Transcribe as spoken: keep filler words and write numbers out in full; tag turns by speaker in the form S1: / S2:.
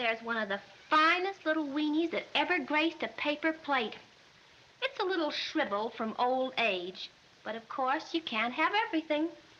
S1: there's one of the finest little weenies that ever graced a paper plate. It's a little shriveled from old age, but of course you can't have everything.